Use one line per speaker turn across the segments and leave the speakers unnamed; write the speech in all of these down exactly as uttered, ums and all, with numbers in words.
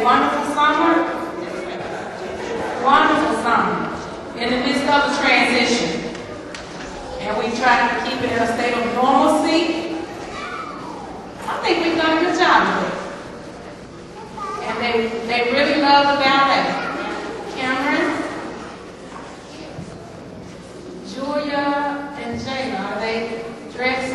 wonderful summer? Wonderful summer. In the midst of a transition. And we try to keep it in a state of normalcy. I think we've done a good job of it. And they, they really love the ballet. Cameron, Julia, and Jayla, are they dressed?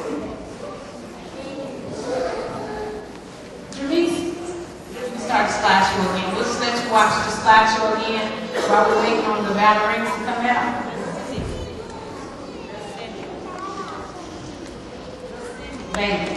Janice, we start the slideshow again. We'll just let you watch the slideshow again while we're waiting on the ballerinas to come out. Baby.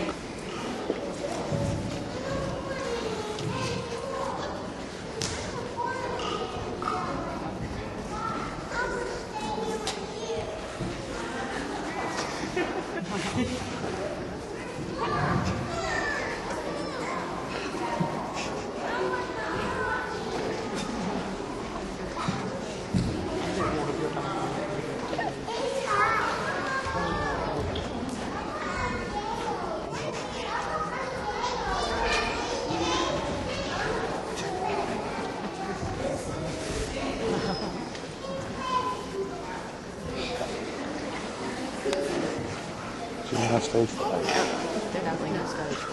Enough stage for that.
Yeah, they're definitely no stage for that.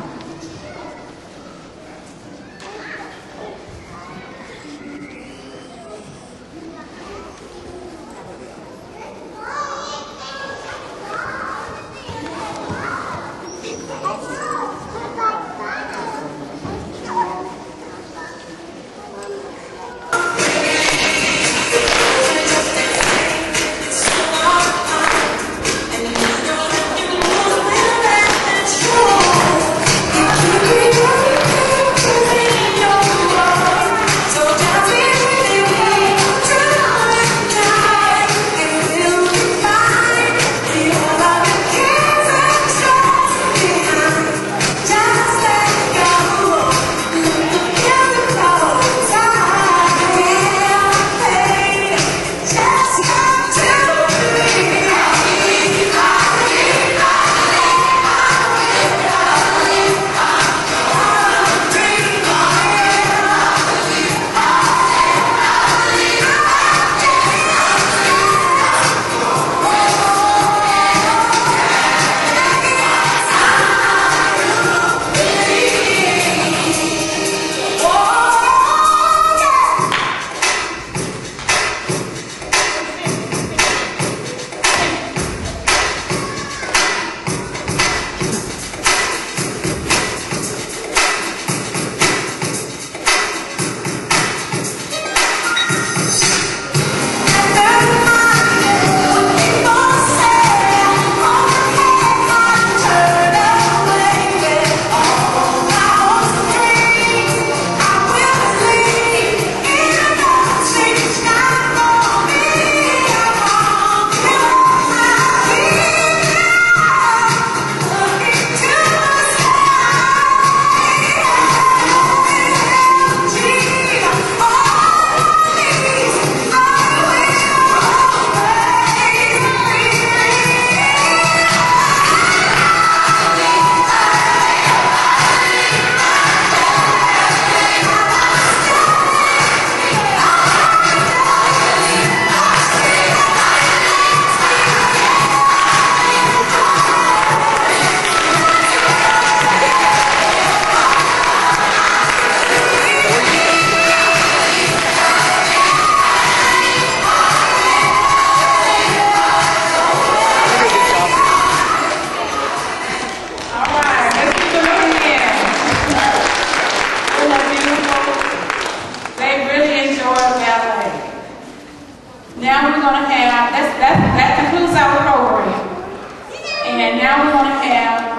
Now we're going to have, that's, that, that concludes our program. And now we're going to have